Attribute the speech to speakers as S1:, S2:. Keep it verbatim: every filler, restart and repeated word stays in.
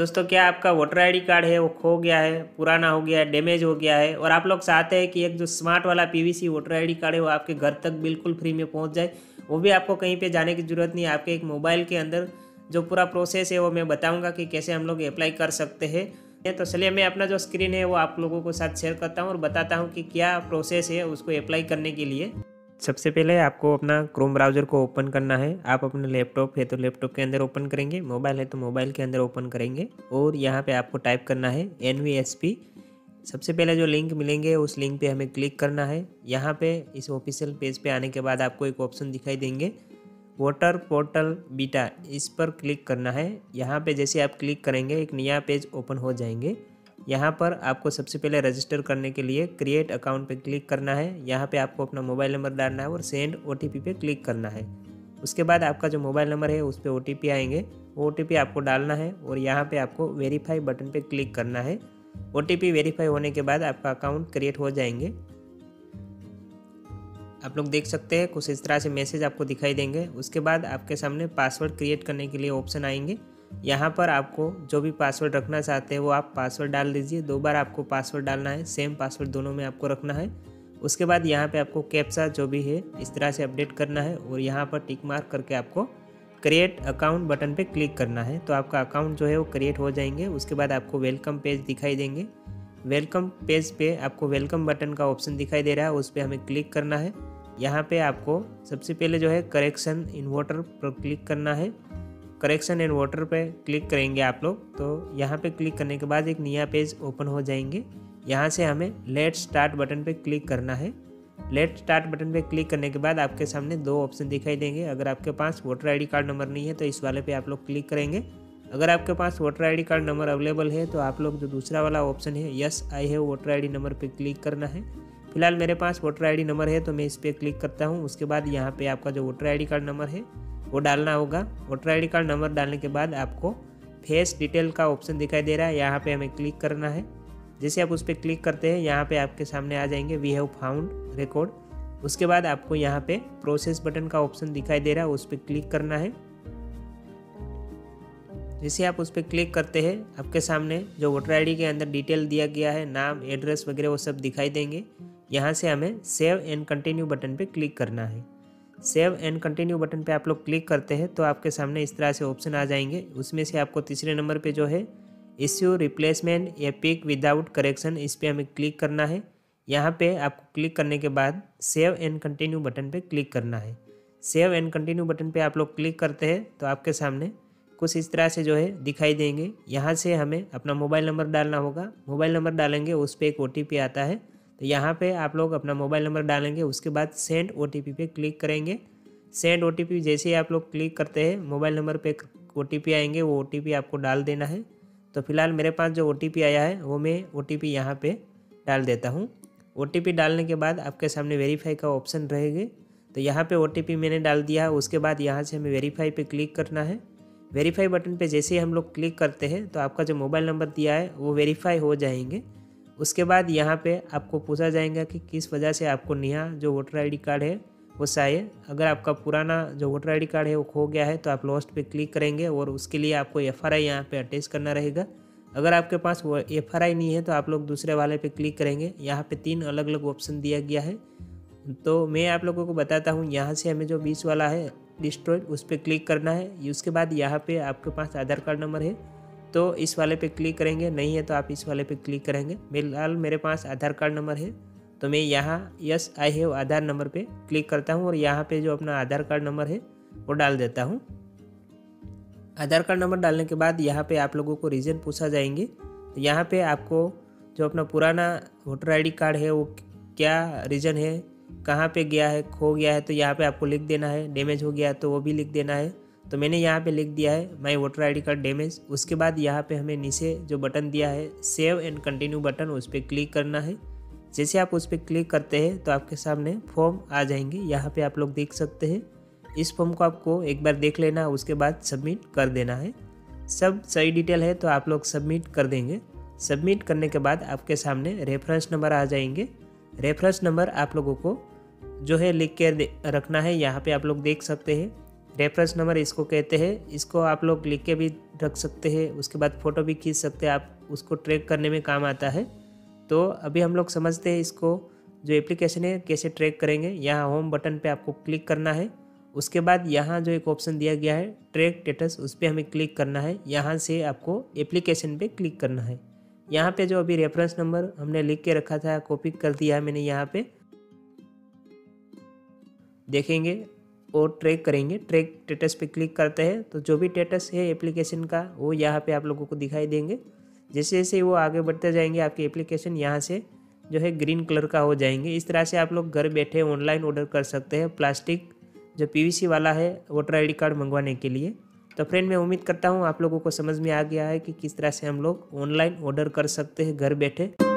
S1: दोस्तों, क्या आपका वोटर आईडी कार्ड है वो खो गया है, पुराना हो गया है, डैमेज हो गया है और आप लोग चाहते हैं कि एक जो स्मार्ट वाला पीवीसी वोटर आईडी कार्ड है वो आपके घर तक बिल्कुल फ्री में पहुंच जाए। वो भी आपको कहीं पे जाने की ज़रूरत नहीं है। आपके एक मोबाइल के अंदर जो पूरा प्रोसेस है वो मैं बताऊंगा कि कैसे हम लोग अप्लाई कर सकते हैं। तो चलिए मैं अपना जो स्क्रीन है वो आप लोगों को साथ शेयर करता हूँ और बताता हूँ कि क्या प्रोसेस है उसको अप्लाई करने के लिए। सबसे पहले आपको अपना क्रोम ब्राउज़र को ओपन करना है। आप अपने लैपटॉप है तो लैपटॉप के अंदर ओपन करेंगे, मोबाइल है तो मोबाइल के अंदर ओपन करेंगे और यहाँ पे आपको टाइप करना है एन वी एस पी। सबसे पहले जो लिंक मिलेंगे उस लिंक पे हमें क्लिक करना है। यहाँ पे इस ऑफिशियल पेज पे आने के बाद आपको एक ऑप्शन दिखाई देंगे वोटर पोर्टल बीटा, इस पर क्लिक करना है। यहाँ पे जैसे आप क्लिक करेंगे एक नया पेज ओपन हो जाएंगे। यहाँ पर आपको सबसे पहले रजिस्टर करने के लिए क्रिएट अकाउंट पे क्लिक करना है। यहाँ पे आपको अपना मोबाइल नंबर डालना है और सेंड ओटीपी पे क्लिक करना है। उसके बाद आपका जो मोबाइल नंबर है उस पर ओटीपी आएंगे, वो ओटीपी आपको डालना है और यहाँ पे आपको वेरीफाई बटन पे क्लिक करना है। ओटीपी वेरीफाई होने के बाद आपका अकाउंट क्रिएट हो जाएंगे। आप लोग देख सकते हैं कुछ इस तरह से मैसेज आपको दिखाई देंगे। उसके बाद आपके सामने पासवर्ड क्रिएट करने के लिए ऑप्शन आएंगे। यहाँ पर आपको जो भी पासवर्ड रखना चाहते हैं वो आप पासवर्ड डाल दीजिए। दो बार आपको पासवर्ड डालना है, सेम पासवर्ड दोनों में आपको रखना है। उसके बाद यहाँ पे आपको कैप्चा जो भी है इस तरह से अपडेट करना है और यहाँ पर टिक मार्क करके आपको क्रिएट अकाउंट बटन पे क्लिक करना है। तो आपका अकाउंट जो है वो क्रिएट हो जाएंगे। उसके बाद आपको वेलकम पेज दिखाई देंगे। वेलकम पेज पे आपको वेलकम बटन का ऑप्शन दिखाई दे रहा है, उस पर हमें क्लिक करना है। यहाँ पे आपको सबसे पहले जो है करेक्शन इन वोटर पर क्लिक करना है। करेक्शन एंड वाटर पे क्लिक करेंगे आप लोग तो यहाँ पे क्लिक करने के बाद एक नया पेज ओपन हो जाएंगे। यहाँ से हमें लेट स्टार्ट बटन पे क्लिक करना है। लेट स्टार्ट बटन पे क्लिक करने के बाद आपके सामने दो ऑप्शन दिखाई देंगे। अगर आपके पास वोटर आईडी कार्ड नंबर नहीं है तो इस वाले पे आप लोग क्लिक करेंगे। अगर आपके पास voter ID card number available है तो आप लोग जो दूसरा वाला ऑप्शन है yes I have voter ID number पे क्लिक करना है। फिलहाल मेरे पास वोटर आईडी नंबर है तो मैं इस पर क्लिक करता हूँ। उसके बाद यहाँ पे आपका जो वोटर आईडी कार्ड नंबर है वो डालना होगा। वोटर आईडी कार्ड नंबर डालने के बाद आपको फेस डिटेल का ऑप्शन दिखाई दे रहा है, यहाँ पे हमें क्लिक करना है। जैसे आप उस पर क्लिक करते हैं यहाँ पे आपके सामने आ जाएंगे वी हैव फाउंड रिकॉर्ड। उसके बाद आपको यहाँ पे प्रोसेस बटन का ऑप्शन दिखाई दे रहा है, उस पर क्लिक करना है। जैसे आप उस पर क्लिक करते हैं आपके सामने जो वोटर आईडी के अंदर डिटेल दिया गया है, नाम एड्रेस वगैरह वो सब दिखाई देंगे। यहाँ से हमें सेव एंड कंटिन्यू बटन पे क्लिक करना है। सेव एंड कंटिन्यू बटन पे आप लोग क्लिक करते हैं तो आपके सामने इस तरह से ऑप्शन आ जाएंगे। उसमें से आपको तीसरे नंबर पे जो है issue replacement EPIC without correction, इस पर हमें क्लिक करना है। यहाँ पे आपको क्लिक करने के बाद सेव एंड कंटिन्यू बटन पे क्लिक करना है। सेव एंड कंटिन्यू बटन पे आप लोग क्लिक करते हैं तो आपके सामने कुछ इस तरह से जो है दिखाई देंगे। यहाँ से हमें अपना मोबाइल नंबर डालना होगा। मोबाइल नंबर डालेंगे उस पर एक ओ टी पी आता है, तो यहाँ पे आप लोग अपना मोबाइल नंबर डालेंगे। उसके बाद सेंड ओटीपी पे क्लिक करेंगे। सेंड ओटीपी जैसे ही आप लोग क्लिक करते हैं मोबाइल नंबर पे ओटीपी आएंगे, वो ओटीपी आपको डाल देना है। तो फिलहाल मेरे पास जो ओटीपी आया है वो मैं ओटीपी यहाँ पे डाल देता हूँ। ओटीपी डालने के बाद आपके सामने वेरीफाई का ऑप्शन रहेगा, तो यहाँ पे ओटीपी मैंने डाल दिया है। उसके बाद यहाँ से हमें वेरीफाई पे क्लिक करना है। वेरीफाई बटन पे जैसे ही हम लोग क्लिक करते हैं तो आपका जो मोबाइल नंबर दिया है वो वेरीफाई हो जाएंगे। उसके बाद यहाँ पे आपको पूछा जाएगा कि किस वजह से आपको नया जो वोटर आईडी कार्ड है वो चाहिए। अगर आपका पुराना जो वोटर आईडी कार्ड है वो खो गया है तो आप लॉस्ट पे क्लिक करेंगे और उसके लिए आपको एफ आर आई यहाँ पे अटैच करना रहेगा। अगर आपके पास वो एफ आर आई नहीं है तो आप लोग दूसरे वाले पे क्लिक करेंगे। यहाँ पे तीन अलग अलग ऑप्शन दिया गया है, तो मैं आप लोगों को बताता हूँ। यहाँ से हमें जो बीस वाला है डिस्ट्रॉय उस पर क्लिक करना है। उसके बाद यहाँ पे आपके पास आधार कार्ड नंबर है तो इस वाले पे क्लिक करेंगे, नहीं है तो आप इस वाले पे क्लिक करेंगे। फिलहाल मेरे पास आधार कार्ड नंबर है तो मैं यहाँ yes I have Aadhaar number पे क्लिक करता हूँ और यहाँ पे जो अपना आधार कार्ड नंबर है वो डाल देता हूँ। आधार कार्ड नंबर डालने के बाद यहाँ पे आप लोगों को रीज़न पूछा जाएंगे, तो यहाँ पे आपको जो अपना पुराना वोटर आई डी कार्ड है वो क्या रीज़न है, कहाँ पे गया है, खो गया है तो यहाँ पे आपको लिख देना है। डैमेज हो गया तो वो भी लिख देना है, तो मैंने यहाँ पे लिख दिया है my voter ID card damage. उसके बाद यहाँ पे हमें नीचे जो बटन दिया है सेव एंड कंटिन्यू बटन, उस पर क्लिक करना है। जैसे आप उस पर क्लिक करते हैं तो आपके सामने फॉर्म आ जाएंगे। यहाँ पे आप लोग देख सकते हैं। इस फॉर्म को आपको एक बार देख लेना, उसके बाद सबमिट कर देना है। सब सही डिटेल है तो आप लोग सबमिट कर देंगे। सबमिट करने के बाद आपके सामने रेफरेंस नंबर आ जाएंगे। रेफरेंस नंबर आप लोगों को जो है लिख के रखना है। यहाँ पे आप लोग देख सकते हैं रेफरेंस नंबर इसको कहते हैं। इसको आप लोग लिख के भी रख सकते हैं, उसके बाद फ़ोटो भी खींच सकते हैं, आप उसको ट्रैक करने में काम आता है। तो अभी हम लोग समझते हैं इसको जो एप्लीकेशन है कैसे ट्रैक करेंगे। यहाँ होम बटन पे आपको क्लिक करना है। उसके बाद यहाँ जो एक ऑप्शन दिया गया है ट्रैक स्टेटस, उस पर हमें क्लिक करना है। यहाँ से आपको एप्लीकेशन पे क्लिक करना है। यहाँ पे जो अभी रेफरेंस नंबर हमने लिख के रखा था कॉपी कर दिया है मैंने, यहाँ पे देखेंगे और ट्रैक करेंगे। ट्रैक स्टेटस पे क्लिक करते हैं तो जो भी स्टेटस है एप्लीकेशन का वो यहाँ पे आप लोगों को दिखाई देंगे। जैसे जैसे वो आगे बढ़ते जाएंगे आपके एप्लीकेशन यहाँ से जो है ग्रीन कलर का हो जाएंगे। इस तरह से आप लोग घर बैठे ऑनलाइन ऑर्डर कर सकते हैं प्लास्टिक जो पीवीसी वाला है वोटर आईडी कार्ड मंगवाने के लिए। तो फ्रेंड मैं उम्मीद करता हूँ आप लोगों को समझ में आ गया है कि किस तरह से हम लोग ऑनलाइन ऑर्डर कर सकते हैं घर बैठे।